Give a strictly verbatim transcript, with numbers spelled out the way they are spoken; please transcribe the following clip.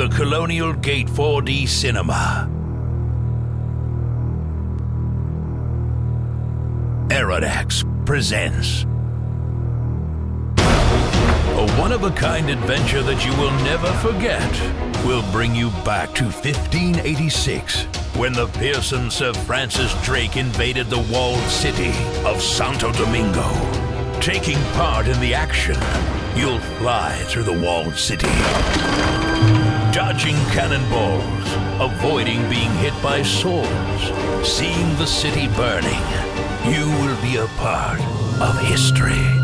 the Colonial Gate four D Cinema. Aerodax presents a one-of-a-kind adventure that you will never forget. Will bring you back to fifteen eighty-six, when the fearsome Sir Francis Drake invaded the walled city of Santo Domingo. Taking part in the action, you'll fly through the walled city, dodging cannonballs, avoiding being hit by swords, seeing the city burning. You will be a part of history.